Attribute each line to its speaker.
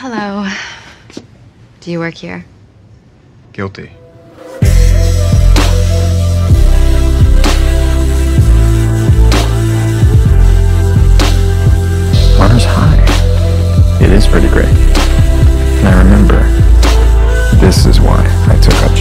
Speaker 1: Hello. Do you work here?
Speaker 2: Guilty.
Speaker 3: Water's high. It is pretty great. And I remember, this is why I took up